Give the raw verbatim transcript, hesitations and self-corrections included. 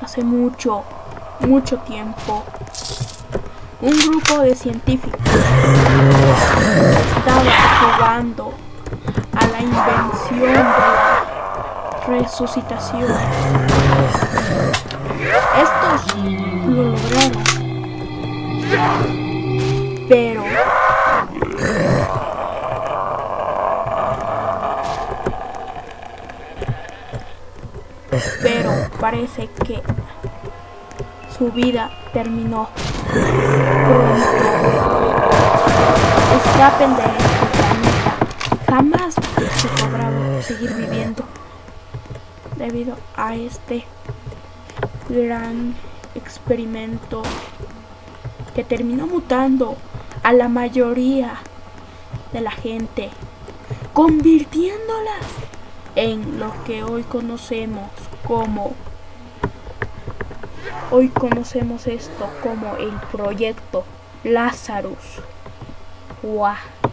hace mucho, mucho tiempo, un grupo de científicos estaba jugando a la invención de la resucitación. Estos lo lograron, pero pero parece que su vida terminó pronto. Escapen de este planeta. Jamás se podrá seguir viviendo debido a este gran experimento que terminó mutando a la mayoría de la gente, convirtiéndolas en lo que hoy conocemos como hoy conocemos esto como el Proyecto Lazarus. ¡Guau!